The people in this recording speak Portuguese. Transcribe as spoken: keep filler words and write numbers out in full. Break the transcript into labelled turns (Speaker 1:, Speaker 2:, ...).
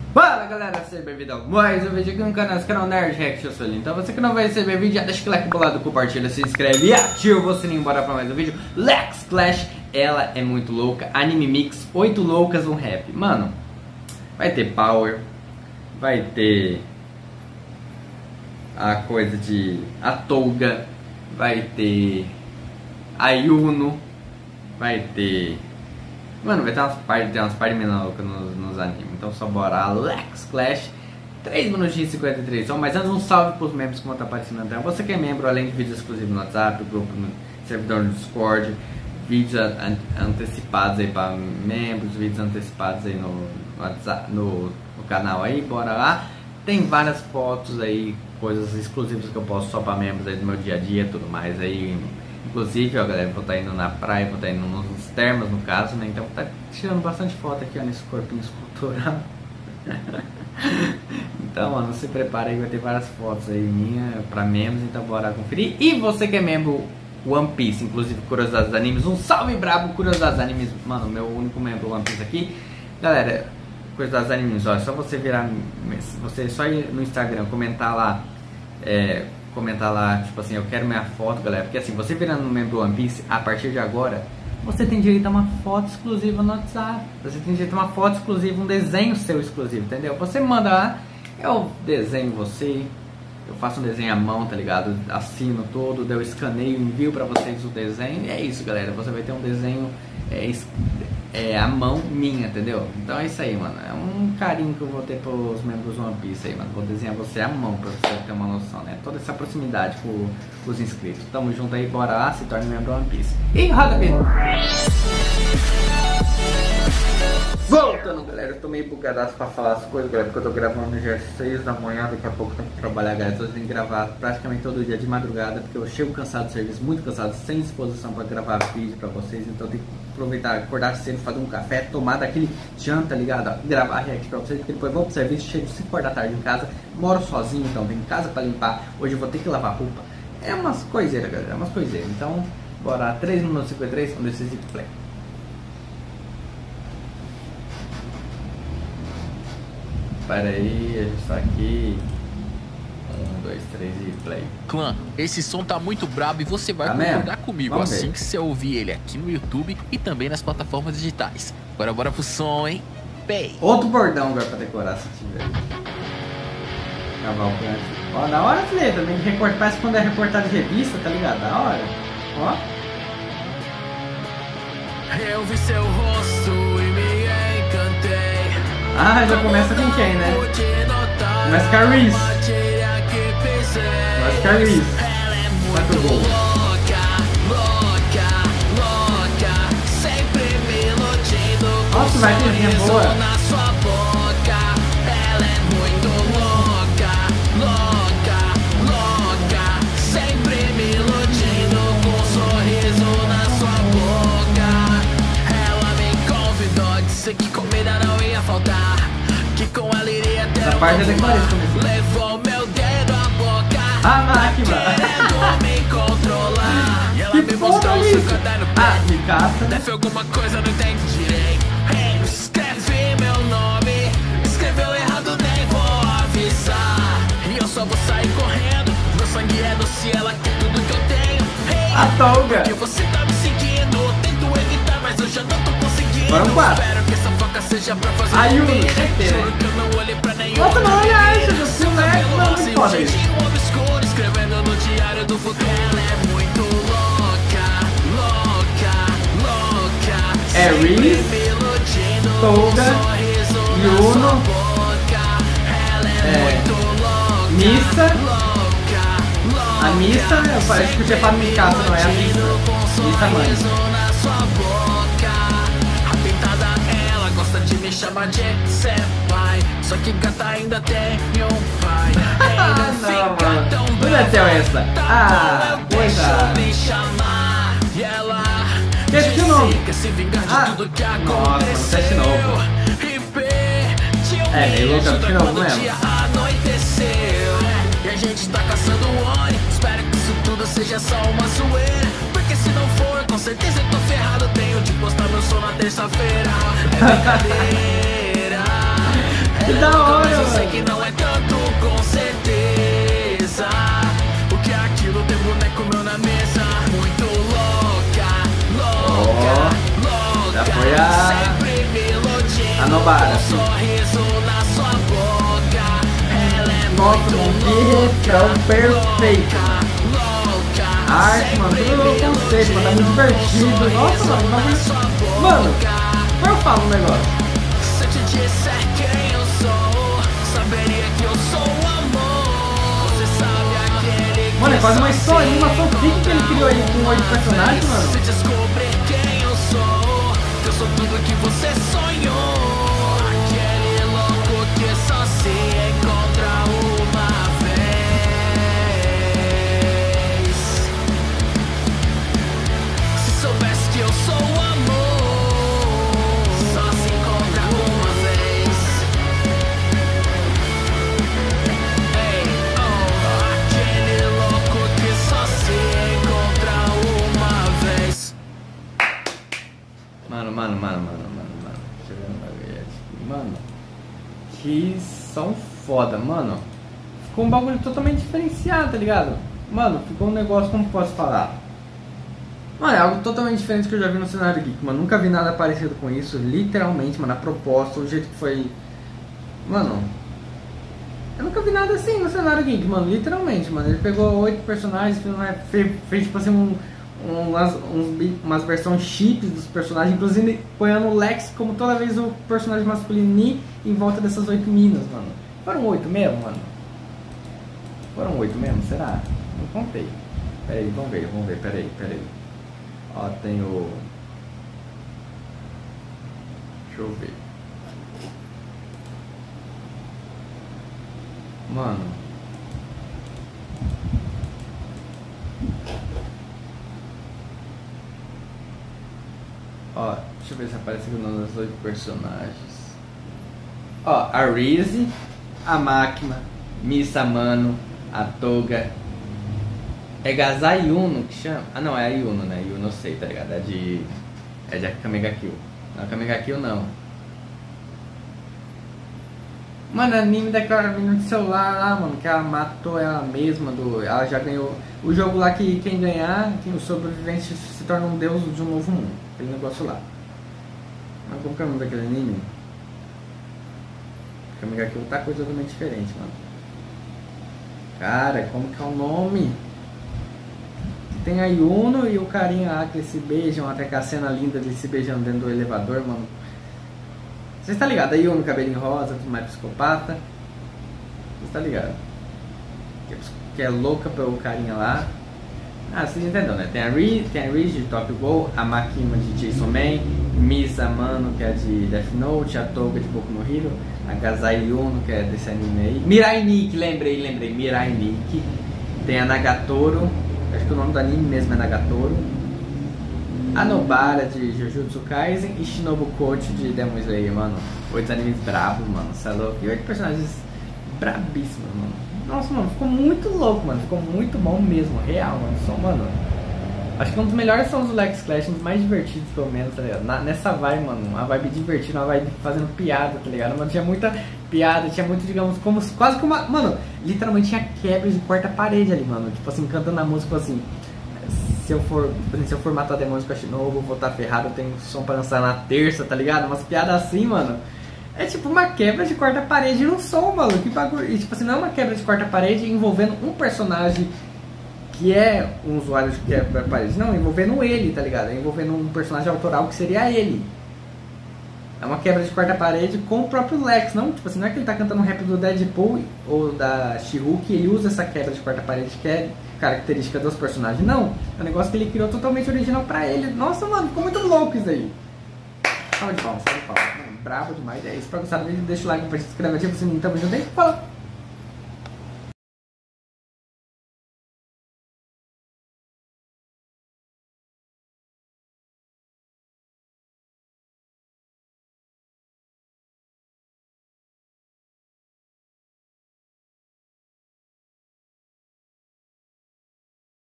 Speaker 1: Fala galera, seja bem-vindo a mais um vídeo aqui no canal, esse canal Nerd React, eu sou o Lino. Então você que não vai receber vídeo, já deixa o like bolado, compartilha, se inscreve e ativa o sininho, bora pra mais um vídeo. Lex Clash, ela é muito louca, anime mix, oito loucas, um rap. Mano, vai ter Power, vai ter a coisa de a Touga, vai ter a Yuno, vai ter... Mano, vai ter umas partes, tem umas partes loucas nos, nos animes. Então só bora, Lex Clash, três minutinhos e cinquenta e três. Então, mas antes um salve pros membros que vão estar aparecendo na tela. Você que é membro, além de vídeos exclusivos no WhatsApp, grupo no servidor no Discord, vídeos an antecipados aí para membros, vídeos antecipados aí no, WhatsApp, no, no canal aí, bora lá. Tem várias fotos aí, coisas exclusivas que eu posto só para membros aí do meu dia a dia, tudo mais aí. Inclusive, ó galera, vou estar indo na praia, vou estar indo nos termas no caso, né? Então vou estar tirando bastante foto aqui, ó, nesse corpinho escultural. Então, mano, se prepara aí, vai ter várias fotos aí minha pra membros, então bora conferir. E você que é membro One Piece, inclusive Curiosidades Animes, um salve brabo, Curiosidades Animes, mano, meu único membro One Piece aqui. Galera, Curiosidades Animes, ó, é só você virar, você só ir no Instagram, comentar lá, é... comentar lá, tipo assim, eu quero minha foto, galera. Porque assim, você virando um membro One Piece, a partir de agora, você tem direito a uma foto exclusiva no WhatsApp. Você tem direito a uma foto exclusiva, um desenho seu exclusivo, entendeu? Você manda lá, eu desenho você, eu faço um desenho à mão, tá ligado? Assino todo, eu escaneio, envio pra vocês o desenho. E é isso, galera, você vai ter um desenho é, é, à mão minha, entendeu? Então é isso aí, mano. É um carinho que eu vou ter pros membros One Piece aí, mano. Vou desenhar você à mão pra você ter uma noção, né? Toda essa proximidade com, com os inscritos. Tamo junto aí, bora lá, se torne membro One Piece. E roda a vida! Voltando, galera, eu tô meio bugadaço pra falar as coisas, galera, porque eu tô gravando já às seis da manhã, daqui a pouco eu tenho que trabalhar, galera. Então eu tenho que gravar praticamente todo dia de madrugada, porque eu chego cansado do serviço, muito cansado, sem disposição pra gravar vídeo pra vocês. Então eu tenho que aproveitar, acordar cedo, fazer um café, tomar daquele janta, ligado? Gravar react pra vocês, porque depois eu vou pro serviço, chego cinco horas da tarde em casa, moro sozinho, então tenho casa pra limpar, hoje eu vou ter que lavar roupa. É umas coiseiras, galera, é umas coiseiras. Então, bora, três minutos e cinquenta e três, com Decisive Play. Para aí, a gente tá aqui. Um, dois, três e play.
Speaker 2: Clã, esse som tá muito brabo e você vai
Speaker 1: Tá
Speaker 2: concordar
Speaker 1: mesmo?
Speaker 2: comigo
Speaker 1: Vamos
Speaker 2: assim
Speaker 1: ver.
Speaker 2: que você ouvir ele aqui no YouTube e também nas plataformas digitais. Agora bora pro som, hein? Pay!
Speaker 1: Outro bordão agora pra decorar se tiver. Cavalcante. Ó, da hora, filho, também de recortar, parece quando é reportagem de revista, tá ligado? Da hora. Ó.
Speaker 2: Eu vi seu rosto e me encantei.
Speaker 1: Ah, já começa com quem, né? Começa com a Reese. Começa com a Reese. Muito bom. Nossa, vai ter linha boa.
Speaker 2: Que comida não ia faltar, que com ela iria ter
Speaker 1: essa parte é decorada.
Speaker 2: Levou meu dedo à boca,
Speaker 1: a máquina
Speaker 2: querendo me controlar. E ela
Speaker 1: que
Speaker 2: me mostrou o seu caderno.
Speaker 1: Ah, de caça.
Speaker 2: Deve alguma coisa, não entendi direito. Hey, escreve meu nome, escreveu errado, nem vou avisar. E eu só vou sair correndo, meu sangue é doce, ela quer tudo que eu tenho. Hey,
Speaker 1: a Touga.
Speaker 2: porque você tá me seguindo, tento evitar, mas eu já não tô conseguindo.
Speaker 1: Agora um quatro.
Speaker 2: Espero que essa foca seja pra fazer
Speaker 1: a Yuno,
Speaker 2: bem.
Speaker 1: certeza.
Speaker 2: Juro que eu não olhei pra nenhum.
Speaker 1: Nossa, não olha essa do filme, é mano, muito foda isso.
Speaker 2: Obscuro, escrevendo no diário do futuro. Ela é muito louca, louca, louca.
Speaker 1: É Reese, Touga, Yuno, é Missa. A Missa, eu parece que eu tinha falado Mikasa, não é a Missa. Missa mãe.
Speaker 2: De me chamar de senpai, só que gata ainda tem um pai.
Speaker 1: Ah, não, mano. Onde é teu essa? Ah, coisa.
Speaker 2: E ela
Speaker 1: Esse nome.
Speaker 2: quer se vingar de
Speaker 1: Ah,
Speaker 2: tudo que
Speaker 1: nossa,
Speaker 2: aconteceu.
Speaker 1: teste novo. É, meio louco, de novo mesmo.
Speaker 2: E a gente tá caçando o Oni. Espero que isso tudo seja só uma zoeira, porque se não for, com certeza eu tô ferrado. Tenho de postar meu som na terça-feira. É brincadeira.
Speaker 1: Que da hora,
Speaker 2: mas eu sei
Speaker 1: mano.
Speaker 2: que não é tanto, com certeza. O que é aquilo? Tem boneco meu na mesa. Muito louca, louca, louca.
Speaker 1: Já foi a...
Speaker 2: Sempre me iludindo,
Speaker 1: a Nobara,
Speaker 2: com um
Speaker 1: sim.
Speaker 2: sorriso na sua boca. Ela é
Speaker 1: Nossa,
Speaker 2: muito
Speaker 1: mano, que
Speaker 2: louca,
Speaker 1: refrão perfeito.
Speaker 2: louca,
Speaker 1: A arte, mano, tudo no conceito, mano, tá muito divertido. Nossa, mano, mas... Mano, eu falo um negócio.
Speaker 2: Se eu te disser quem eu sou, saberia que eu sou o amor. Você sabe aquele que
Speaker 1: Mano, é quase uma
Speaker 2: só
Speaker 1: historinha, uma
Speaker 2: se
Speaker 1: fanfic que ele criou aí com oito personagens, mano.
Speaker 2: Se descobrir quem eu sou, que eu sou tudo que você sonhou. Aquele louco que só se encontra uma vez. Se soubesse que eu sou o amor, só se encontra uma vez. Ei, oh, aquele louco que só se encontra uma vez.
Speaker 1: Mano, mano, mano, mano, mano, mano. Deixa eu ver um bagulho aqui. Mano, que som foda, mano. Ficou um bagulho totalmente diferenciado, tá ligado? Mano, ficou um negócio, como posso falar? Mano, é algo totalmente diferente que eu já vi no cenário geek, mano. Nunca vi nada parecido com isso, literalmente, mano. A proposta, o jeito que foi. Mano, eu nunca vi nada assim no cenário geek, mano. Literalmente, mano. Ele pegou oito personagens, fez, fez tipo assim, um, um, umas, uns, umas versões chips dos personagens, inclusive ponhando o Lex como toda vez o personagem masculino em volta dessas oito minas, mano. Foram oito mesmo, mano? Foram oito mesmo? Será? Não contei. Pera aí, vamos ver, vamos ver, pera aí, pera aí. Ó, tem o... Deixa eu ver. Mano. Ó, deixa eu ver se aparece aqui o nome dos oito personagens. Ó, a Reese, a Máquina, Misa Mano, a Toga. É Gazai Yuno que chama? Ah não, é a Yuno, né? Yuno eu sei, tá ligado? É de... É de Kamega Kill. Não, Kamega Kill não. Mano, anime daquela menina de celular lá, mano, que ela matou ela mesma, do, ela já ganhou o jogo lá que quem ganhar, quem o sobrevivente se torna um deus de um novo mundo, aquele negócio lá. Mas como que é o nome daquele anime? Kamega Kill tá coisa totalmente diferente, mano. Cara, como que é o nome? Tem a Yuno e o carinha lá que eles se beijam, até que a cena linda de se beijando dentro do elevador, mano. Você está ligado? A Yuno, cabelinho rosa, tudo mais psicopata. Você está ligado? Que é, que é louca pelo carinha lá. Ah, vocês entenderam, né? Tem a Reese, tem a Reese de Tokyo Ghoul, a Makima de Chainsaw Man, Misa Mano, que é de Death Note, a Toga de Boku no Hero, a Gazai Yuno, que é desse anime aí. Mirai Nikki, lembrei, lembrei, Mirai Nikki. Tem a Nagatoro, acho que o nome do anime mesmo é Nagatoro. A Nobara de Jujutsu Kaisen e Shinobu Kochi de Demon Slayer, mano. Oito animes brabos, mano, cê é louco. E oito personagens brabíssimos, mano. Nossa, mano, ficou muito louco, mano. Ficou muito bom mesmo, real, mano. Só, mano, acho que um dos melhores são os Lex Clash, um dos mais divertidos, pelo menos, tá ligado? Na, nessa vibe, mano, uma vibe divertida, uma vibe fazendo piada, tá ligado? Mano, tinha muita piada, tinha muito, digamos, como quase como uma... Mano, literalmente tinha quebras de quarta parede ali, mano. Tipo assim, cantando a música, assim... Se eu for, se eu for matar demônios com a Shinobu, vou estar ferrado, eu tenho som pra lançar na terça, tá ligado? Umas piadas assim, mano. É tipo uma quebra de quarta parede num som, mano. Que bagulho. E tipo assim, não é uma quebra de quarta parede envolvendo um personagem que é um usuário de quebra de parede. Não, envolvendo ele, tá ligado? É envolvendo um personagem autoral que seria ele. É uma quebra de quarta parede com o próprio Lex. Não, tipo assim, não é que ele tá cantando um rap do Deadpool ou da She-Hulk e ele usa essa quebra de quarta parede que é característica dos personagens. Não, é um negócio que ele criou totalmente original pra ele. Nossa, mano, ficou muito louco isso aí. Salve de palmas, salve de palmas. Mano, bravo demais. É isso, pra gostar do vídeo, deixa o like, compartilha, se inscreve, ativa o sininho, tamo junto. Fala!